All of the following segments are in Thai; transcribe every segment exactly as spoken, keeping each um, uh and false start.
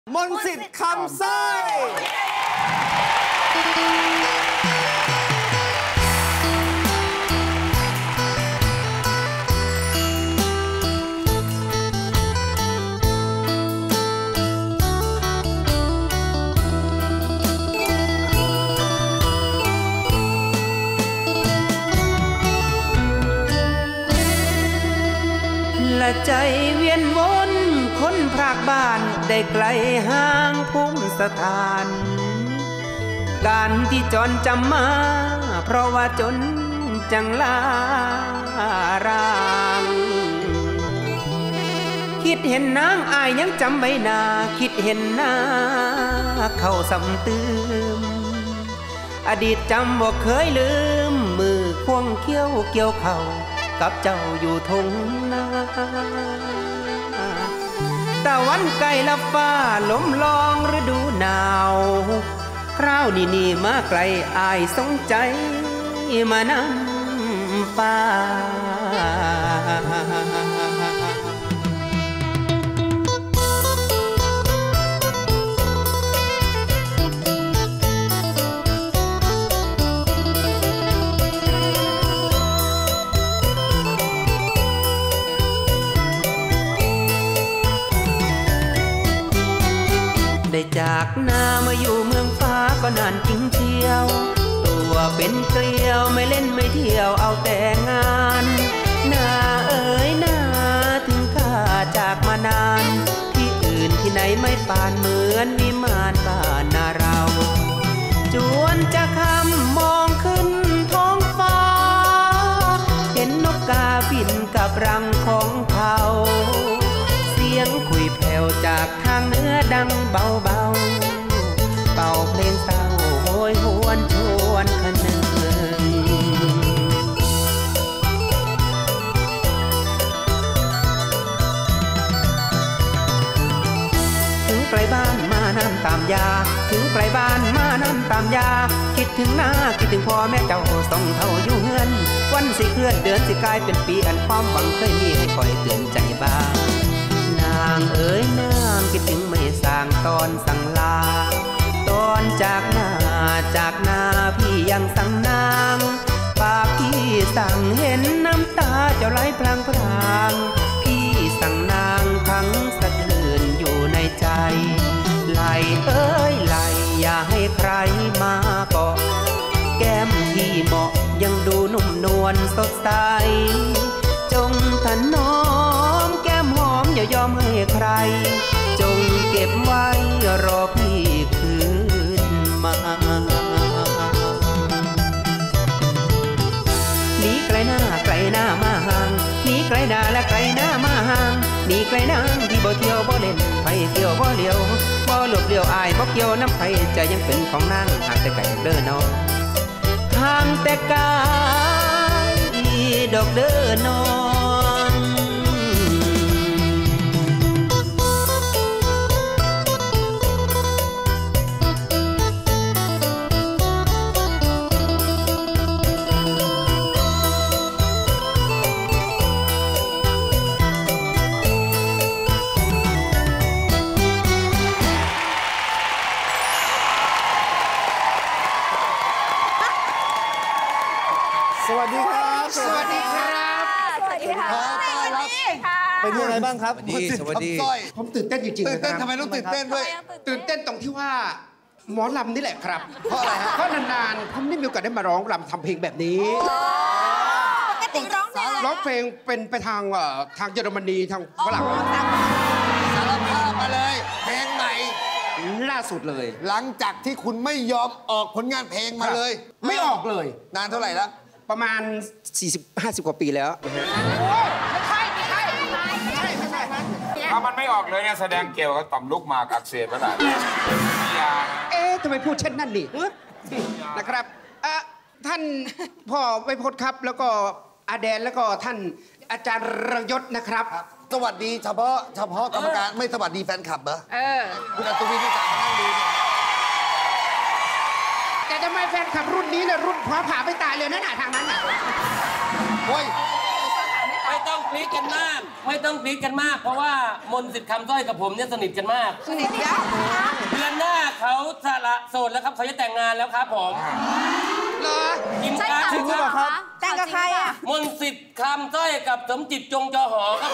มนต์สิทธิ์คำสร้อยละใจเวียนวนคนพรากบ้านได้ไกลห่างภูมิสถานการที่จรจำมาเพราะว่าจนจังลารางคิดเห็นนางอายยังจำใบหน้าคิดเห็นหน้าเขาสำตืมอดีตจำบ่เคยลืมมือควงเขี้ยวเกี่ยวเข่ากับเจ้าอยู่ทงนาตะวันไกลลับฟ้าลมลองฤดูหนาวคราวนี้นี่มาไกลอายสงใจมานำฟ้าได้จากนามาอยู่เมืองฟ้าก็นานจริงเชียวตัวเป็นเกลียวไม่เล่นไม่เที่ยวเอาแต่งานนาเอ๋ยนาถึงข้าจากมานานที่อื่นที่ไหนไม่ปานเหมือนวิมานบ้านนาเราจวนจะคำมองขึ้นท้องฟ้าเห็นนกกาบินกับรังของเขาเสียงคุยแผ่วจากทางเหนือดังเบาเบาเป่าเพลงเศร้าโหยหวนชวนคะเนึงถึงไกลบ้านมาน้ำตามยาถึงไกลบ้านมาน้ำตามยาคิดถึงหน้าคิดถึงพ่อแม่เจ้าส่องเท่าอยู่เฮือนวันสิเคลื่อนเดือนสิกลายเป็นปีอันความหวังเคยมีให้คอยเตือนใจบ้างนางเอ๋ยนางคิดถึงไม่สางตอนสั่งลาตอนจากหน้าจากหน้าพี่ยังสั่งนางปากพี่สั่งเห็นน้ำตาเจ้าไหลพลางพลางพี่สั่งนางทั้งสะเทือนอยู่ในใจไหลเอ้ยไหลอย่าให้ใครมาเกาะแก้มพี่เหมาะยังดูนุ่มนวลสดใสจงถนอมแก้มหอมอย่ายอมให้ใครจงเก็บไว้รอพี่คืนมาหนีไกลหน้าไกลหน้ามาห่างหนีไกลหน้าและไกลหน้ามาห่างหนีไกลนางที่บ่เที่ยวบ่เล่นไปเที่ยวบ่เลี้ยวบ่หลบเลี้ยวอายบ่เกี่ยวน้ำไผใจยังเป็นของนางหากแต่ไก่เด้อน้องห่างแต่กายดอกเด้อน้องสวัสดีครับสวัสดีครับสวัสดีค่ะเป็นยังไงบ้างครับสวัสดีผมตื่นเต้นจริงๆตื่นเต้นทำไมต้องตื่นเต้นด้วยตื่นเต้นตรงที่ว่าหมอลำนี่แหละครับเพราะอะไรฮะเพราะนานๆผมไม่มีโอกาสได้มาร้องรำทำเพลงแบบนี้ปกติร้องได้ร้องเพลงเป็นไปทางทางเยอรมนีทางฝรั่งสารภาพมาเลยเพลงใหม่ล่าสุดเลยหลังจากที่คุณไม่ยอมออกผลงานเพลงมาเลยไม่ออกเลยนานเท่าไหร่แล้วประมาณ สี่สิบห้าสิบ กว่าปีแล้วนะฮะไม่ใช่ไม่ใช่ไม่ใช่ไม่ใช่ไม่ใช่ถ้ามันไม่ออกเลยเนี่ยแสดงเกี่ยวกับต่อมลูกหมากอักเสบแล้วล่ะเอ๊ะทำไมพูดเช่นนั้นนี่นะครับท่านพ่อไวโพจน์ครับแล้วก็อาแดนแล้วก็ท่านอาจารย์ระยศนะครับสวัสดีเฉพาะเฉพาะกรรมการไม่สวัสดีแฟนคลับเหรอเออคุณอัศวินที่สั่งมานั่งดูแต่ทำไมแฟนคลับรุ่นนี้เนี่ยรุ่นพอผ่าไปตายเลยนั่นน่ะทางนั้นน่ะโอ้ยไม่ต้องกรี๊ดกันมาก ไม่ต้องกรี๊ดกันมาก เพราะว่ามนต์สิทธิ์คำสร้อยกับผมเนี่ยสนิทกันมากสนิทกันเดือนหน้าเขาสละโสดแล้วครับเขาจะแต่งงานแล้วครับผมเหรอกินใช่ข้าวค่ะจริงครับแต่งกับใครอ่ะมนต์สิทธิ์คำสร้อยกับสมจิตจงจอหอครับผม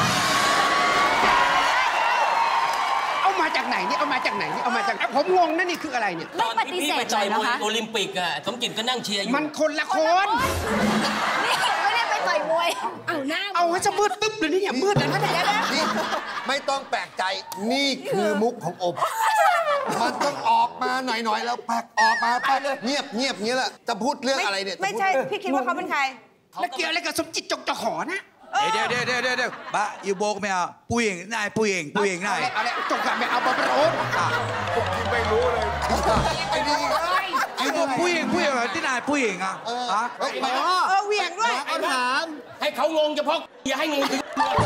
เอามาจากไหนนี่เอามาจากไหนนี่เอามาจากผมงงนะนี่คืออะไรเนี่ยไม่ปฏิเสธตอนที่พี่ไปต่อยมวยเลยนะคะโอลิมปิกอะสมจิตก็นั่งเชียร์อยู่มันคนละคนนี่ไม่ได้ไปต่อยมวย เอาหน้าเอาให้จะมืดตึ๊บเลยนี่อย่ามืดเลยนะเดี๋ยวนะนี่ไม่ต้องแปลกใจนี่คือมุกของอบมันต้องออกมาหน่อยๆแล้วแปลกออกมาแปลกเงียบเงียบเงี้ยแหละจะพูดเรื่องอะไรเนี่ยไม่ใช่ พี่คิดว่าเขาเป็นใครแล้วเกี่ยวอะไรกับสมจิตจงจอหอนะเดี๋ยวเดี๋ยวเดี๋ยวเดี๋ยวเดี๋ยวบ้าอยู่โบกไม่เอาผู้หญิงนายผู้หญิงผู้หญิงนายอะไรจงกันไม่เอาบอลโอนไม่รู้เลยไอ้นี่อยู่โบกผู้หญิงผู้หญิงเหรอที่นายผู้หญิงอ่ะฮะเฮ้ยไม่เออเหวี่ยงด้วยเอาถามให้เขางงเฉพาะอย่าให้งงถึง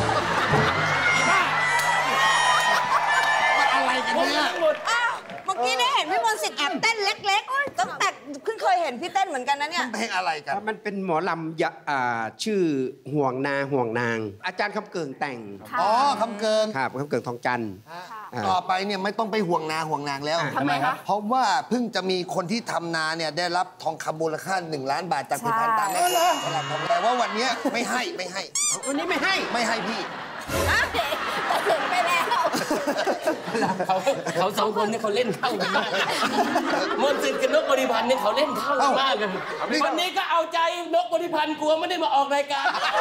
อะไรกันงงเนี่ยทั้งหมดอ้าวเมื่อกี้ได้เห็นพี่มนต์สิทธิ์แอบเต้นเล็กๆตั้งแต่เพิ่งเคยเห็นพี่เต้นเหมือนกันนะเนี่ยเพลงอะไรกันมันเป็นหมอลำยะอ่าชื่อห่วงนาห่วงนาง อาจารย์คำเกิงแต่งอ๋อคำเกินครับคำเกิงทองจันทร์ อ่าต่อไปเนี่ยไม่ต้องไปห่วงนาห่วงนางแล้วทำไมคะเพราะว่าเพิ่งจะมีคนที่ทำนาเนี่ยได้รับทองคำมูลค่าหนึ่งล้านบาทจากผลิตภัณฑ์ตามแม่ครัวฉลาดทองแต่ว่าวันเนี้ยไม่ให้ไม่ให้วันนี้ไม่ให้ไม่ให้พี่ถึงไปแล้วเขาเขาสองคนนี่เขาเล่นเข้ากันมากมนต์สิทธิ์กับนกบริพันธ์นี่เขาเล่นเข้ากันมากเลยวันนี้ก็เอาใจนกบริพันธ์กลัวไม่ได้มาออกรายการ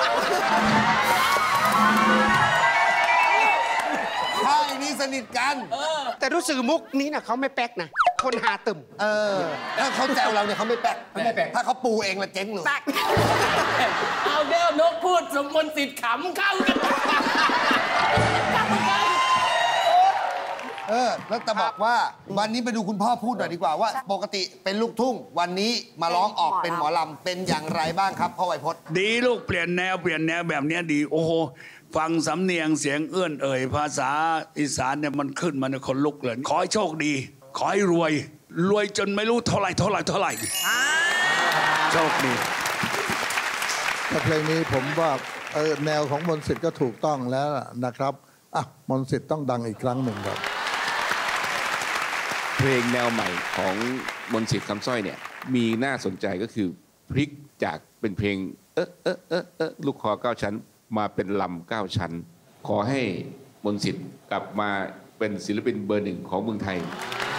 ค่ายนี้สนิทกันแต่รู้สึกมุกนี้นะเขาไม่แป๊กนะ คนหาตึมเออ ถ้าเขาแจวเราเนี่ยเขาไม่แปลกไม่แปลกถ้าเขาปูเองละเจ๊งเลยเอาเดี๋ยวนกพูดสมมนต์สิทธิ์ขำเข้ากันเออ แล้วจะบอกว่าวันนี้ไปดูคุณพ่อพูดหน่อยดีกว่าว่า ปกติเป็นลูกทุ่ง วันนี้มาร้องออกเป็นหมอลำเป็นอย่างไรบ้างครับพ่อไวยพจน์ดีลูกเปลี่ยนแนวเปลี่ยนแนวแบบเนี้ยดีโอ้โหฟังสำเนียงเสียงเอื้อนเอ่ยภาษาอีสานเนี่ยมันขึ้นมาในยคนลุกเลยขอให้โชคดี ขอให้รวย รวยจนไม่รู้เท่าไหร่เท่าไหร่เท่าไหร่โชคดีแต่เพลงนี้ผมว่าเออแนวของมนต์สิทธิ์ก็ถูกต้องแล้วนะครับอ่ะมนต์สิทธิ์ต้องดังอีกครั้งหนึ่งครับเพลงแนวใหม่ของมนต์สิทธิ์คำสร้อยเนี่ยมีน่าสนใจก็คือพลิกจากเป็นเพลงเออเออเออเออลูกคอเก้าชั้นมาเป็นลำเก้าชั้น ขอให้มนต์สิทธิ์กลับมาเป็นศิลปินเบอร์หนึ่งของเมืองไทย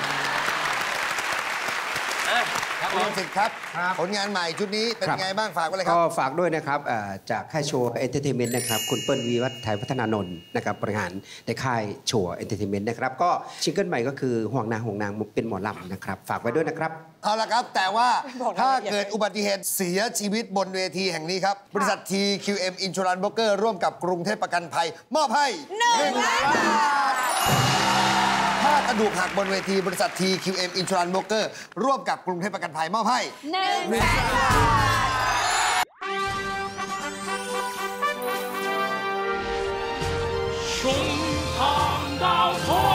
คุณมนต์สิทธิ์ครับ ผลงานใหม่ชุดนี้เป็นไงบ้างฝากไว้เลยครัก็บฝากด้วยนะครับอ่าจากค่ายโชว์เอนเตอร์เทนเมนต์นะครับ คุณเปิ้ลวีวัฒน์ไทยพัฒนานนท์นะครับบริหารในค่ายโชว์เอนเตอร์เทนเมนต์นะครับ ก็ซิงเกิลใหม่ก็คือห่วงนางห่วงนางเป็นหมอลำนะครับ ฝากไว้ด้วยนะครับเอาละครับ แต่ว่าถ้าเกิดอุบัติเหตุเสียชีวิตบนเวทีแห่งนี้ครับ บริษัท ที คิว เอ็ม Insurance Broker ร่วมกับกรุงเทพประกันภัย มอบให้หนึ่งล้านบาทถ้ากระดูกหักบนเวทีบริษัท ที คิว เอ็ม Insurance Broker ร่วมกับกรุงเทพประกันภัยมอบให้หนึ่งแสนบาทชุมทางดาวทอง